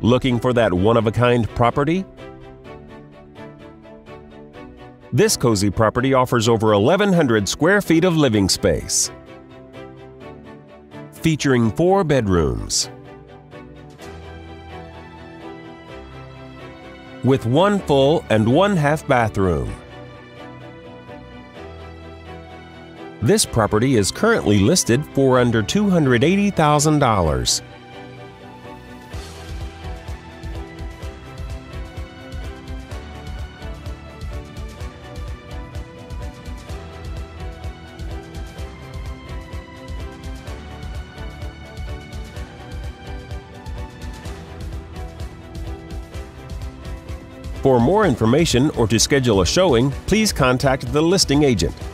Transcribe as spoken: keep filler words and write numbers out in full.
Looking for that one-of-a-kind property? This cozy property offers over eleven hundred square feet of living space, featuring four bedrooms with one full and one half bathroom. This property is currently listed for under two hundred eighty thousand dollars. For more information or to schedule a showing, please contact the listing agent.